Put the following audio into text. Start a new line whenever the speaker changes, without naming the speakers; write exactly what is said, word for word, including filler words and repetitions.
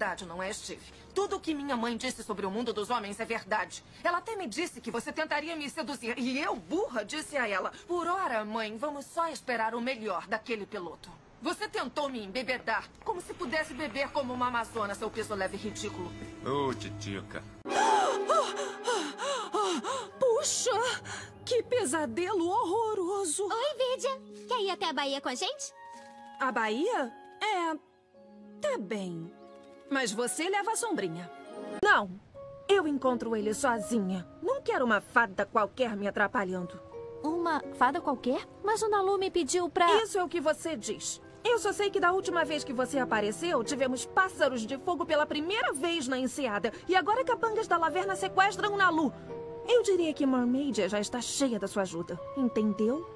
verdade, não é, Steve? Tudo o que minha mãe disse sobre o mundo dos homens é verdade. Ela até me disse que você tentaria me seduzir. E eu, burra, disse a ela: por ora, mãe, vamos só esperar o melhor daquele piloto. Você tentou me embebedar, como se pudesse beber como uma amazona, seu peso leve ridículo.
Ô, oh, titica.
Puxa, que pesadelo horroroso.
Oi, Vidia. Quer ir até a Bahia com a gente?
A Bahia? É... tá bem. Mas você leva a sombrinha. Não, eu encontro ele sozinha. Não quero uma fada qualquer me atrapalhando.
Uma fada qualquer? Mas o Nalu me pediu pra...
Isso é o que você diz. Eu só sei que da última vez que você apareceu, tivemos pássaros de fogo pela primeira vez na enseada. E agora capangas da Laverna sequestram o Nalu. Eu diria que Mermaid já está cheia da sua ajuda. Entendeu?